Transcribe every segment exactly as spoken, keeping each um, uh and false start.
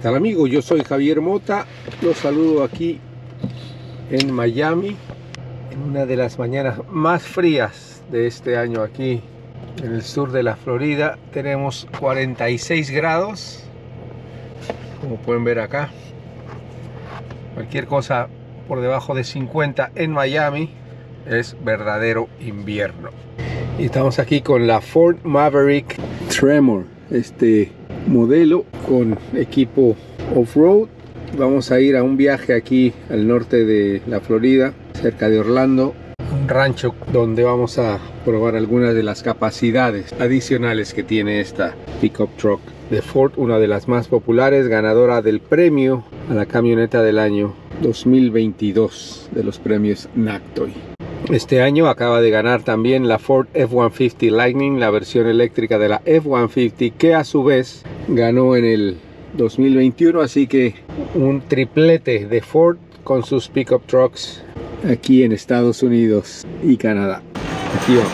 tal amigos? Yo soy Javier Mota, los saludo aquí en Miami, en una de las mañanas más frías de este año. Aquí en el sur de la Florida tenemos cuarenta y seis grados, como pueden ver acá. Cualquier cosa por debajo de cincuenta en Miami es verdadero invierno. Y estamos aquí con la Ford Maverick Tremor, este modelo con equipo off-road. Vamos a ir a un viaje aquí al norte de la Florida, cerca de Orlando, un rancho donde vamos a probar algunas de las capacidades adicionales que tiene esta pickup truck de Ford, una de las más populares, ganadora del premio a la camioneta del año dos mil veintidós de los premios NACTOY. Este año acaba de ganar también la Ford F ciento cincuenta Lightning, la versión eléctrica de la F ciento cincuenta, que a su vez ganó en el dos mil veintiuno, así que un triplete de Ford con sus pickup trucks aquí en Estados Unidos y Canadá. Aquí vamos.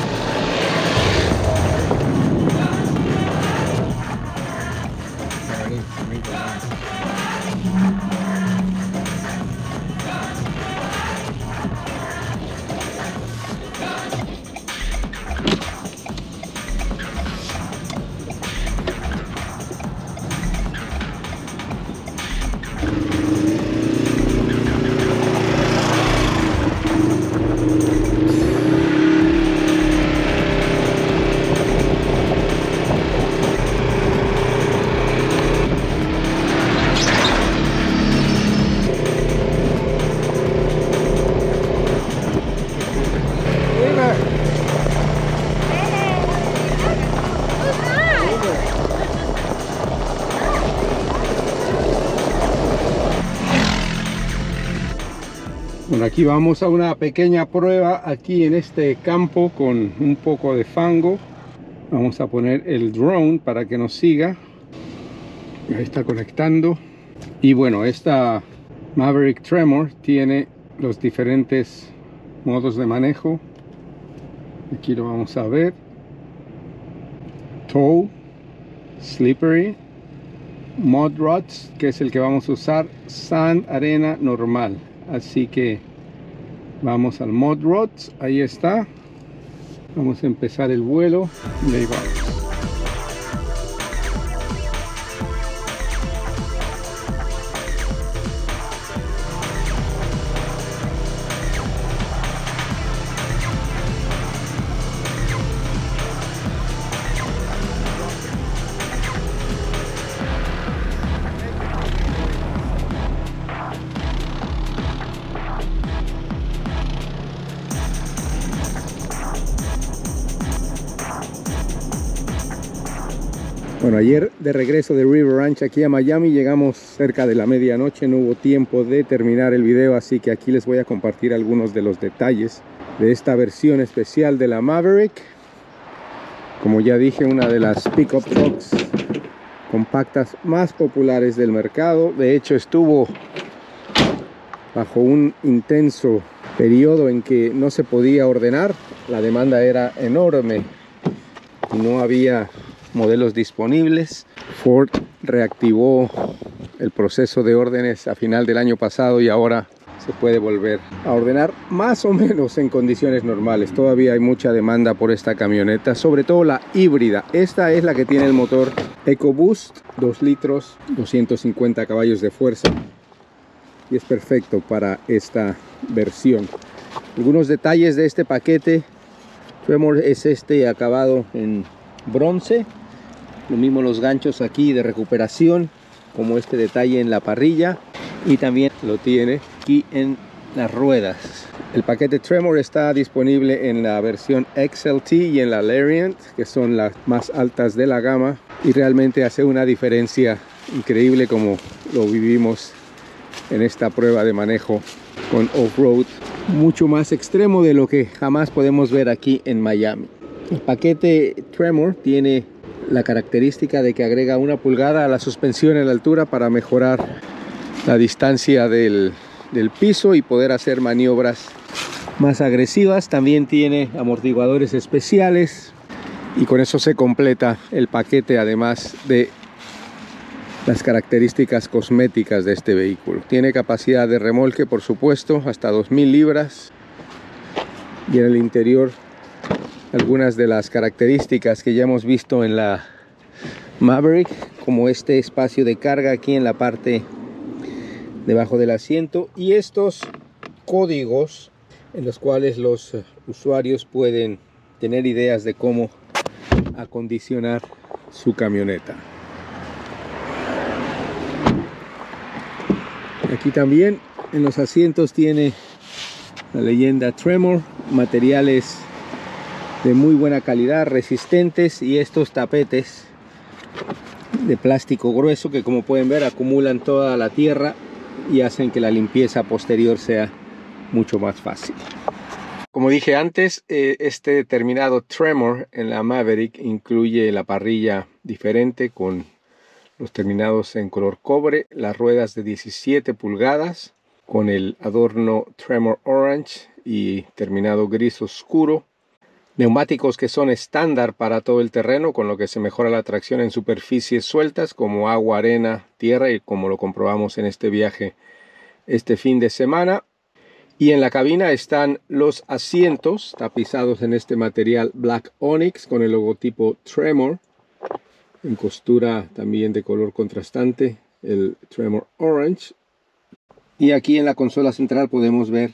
Bueno, aquí vamos a una pequeña prueba aquí en este campo con un poco de fango. Vamos a poner el drone para que nos siga. Ahí está conectando. Y bueno, esta Maverick Tremor tiene los diferentes modos de manejo. Aquí lo vamos a ver. Tow, Slippery, Mud Ruts, que es el que vamos a usar, Sand, arena normal. Así que vamos al Mud Ruts, ahí está. Vamos a empezar el vuelo y ahí vamos. Bueno, ayer de regreso de River Ranch aquí a Miami, llegamos cerca de la medianoche, no hubo tiempo de terminar el video, así que aquí les voy a compartir algunos de los detalles de esta versión especial de la Maverick. Como ya dije, una de las pickup trucks compactas más populares del mercado. De hecho, estuvo bajo un intenso periodo en que no se podía ordenar, la demanda era enorme y no había modelos disponibles. Ford reactivó el proceso de órdenes a final del año pasado y ahora se puede volver a ordenar más o menos en condiciones normales. Todavía hay mucha demanda por esta camioneta, sobre todo la híbrida. Esta es la que tiene el motor EcoBoost, dos litros, doscientos cincuenta caballos de fuerza, y es perfecto para esta versión. Algunos detalles de este paquete Tremor es este acabado en bronce. Lo mismo los ganchos aquí de recuperación, como este detalle en la parrilla, y también lo tiene aquí en las ruedas. El paquete Tremor está disponible en la versión X L T y en la Lariat, que son las más altas de la gama, y realmente hace una diferencia increíble, como lo vivimos en esta prueba de manejo con off-road, mucho más extremo de lo que jamás podemos ver aquí en Miami. El paquete Tremor tiene la característica de que agrega una pulgada a la suspensión en la altura para mejorar la distancia del, del piso y poder hacer maniobras más agresivas. También tiene amortiguadores especiales y con eso se completa el paquete, además de las características cosméticas de este vehículo. Tiene capacidad de remolque, por supuesto, hasta dos mil libras. Y en el interior, algunas de las características que ya hemos visto en la Maverick, como este espacio de carga aquí en la parte debajo del asiento, y estos códigos en los cuales los usuarios pueden tener ideas de cómo acondicionar su camioneta. Aquí también en los asientos tiene la leyenda Tremor, materiales de muy buena calidad, resistentes, y estos tapetes de plástico grueso que, como pueden ver, acumulan toda la tierra y hacen que la limpieza posterior sea mucho más fácil. Como dije antes, este determinado Tremor en la Maverick incluye la parrilla diferente con los terminados en color cobre, las ruedas de diecisiete pulgadas con el adorno Tremor Orange y terminado gris oscuro, neumáticos que son estándar para todo el terreno, con lo que se mejora la tracción en superficies sueltas como agua, arena, tierra, y como lo comprobamos en este viaje este fin de semana. Y en la cabina están los asientos tapizados en este material Black Onyx con el logotipo Tremor, en costura también de color contrastante, el Tremor Orange. Y aquí en la consola central podemos ver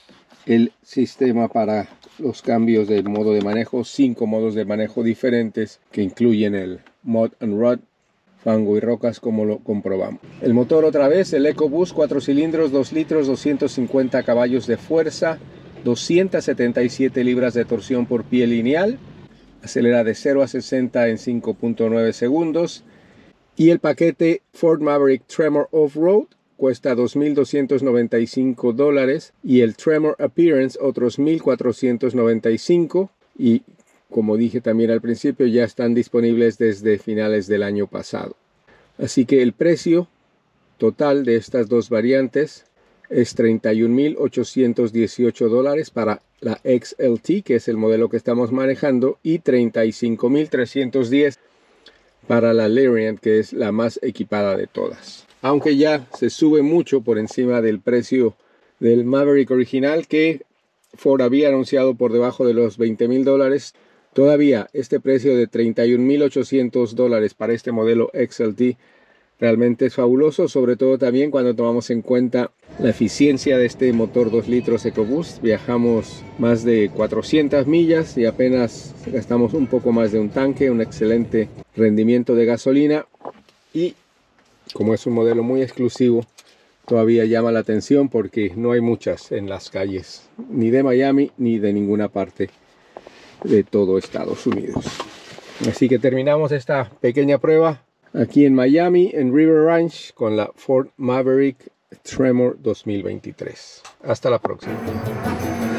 el sistema para los cambios del modo de manejo, cinco modos de manejo diferentes que incluyen el Mud and Rut, fango y rocas, como lo comprobamos. El motor, otra vez, el EcoBoost, cuatro cilindros, dos litros, doscientos cincuenta caballos de fuerza, doscientas setenta y siete libras de torsión por pie lineal, acelera de cero a sesenta en cinco punto nueve segundos, y el paquete Ford Maverick Tremor Off-Road cuesta dos mil doscientos noventa y cinco dólares, y el Tremor Appearance otros mil cuatrocientos noventa y cinco, y como dije también al principio, ya están disponibles desde finales del año pasado. Así que el precio total de estas dos variantes es treinta y un mil ochocientos dieciocho dólares para la X L T, que es el modelo que estamos manejando, y treinta y cinco mil trescientos diez para la Lariat, que es la más equipada de todas. Aunque ya se sube mucho por encima del precio del Maverick original, que Ford había anunciado por debajo de los veinte mil dólares. Todavía este precio de treinta y un mil ochocientos dólares para este modelo X L T realmente es fabuloso, sobre todo también cuando tomamos en cuenta la eficiencia de este motor dos litros EcoBoost. Viajamos más de cuatrocientas millas y apenas gastamos un poco más de un tanque, un excelente rendimiento de gasolina, y como es un modelo muy exclusivo, todavía llama la atención porque no hay muchas en las calles, ni de Miami ni de ninguna parte de todo Estados Unidos. Así que terminamos esta pequeña prueba aquí en Miami, en River Ranch, con la Ford Maverick Tremor dos mil veintitrés. Hasta la próxima.